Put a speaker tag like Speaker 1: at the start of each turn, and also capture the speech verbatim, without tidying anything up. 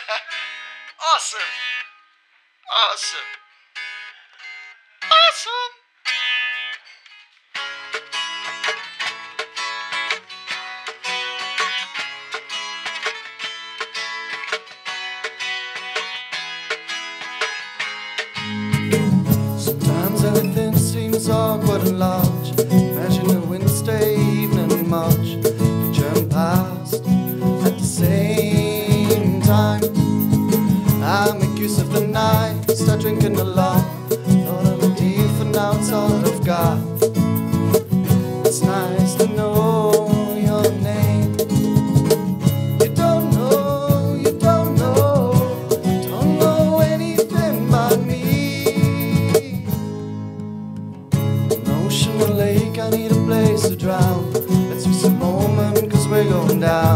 Speaker 1: Awesome. Awesome. Awesome.
Speaker 2: Sometimes everything seems awkward and large. Imagine a Wednesday evening in March, future past at the same time. I make use of the night, start drinking a lot. Thought I'm deep, for now it's all that I've got. It's nice to know your name. You don't know, you don't know, don't know anything about me. An ocean or lake, I need a place to drown. Let's miss a moment, cause we're going down.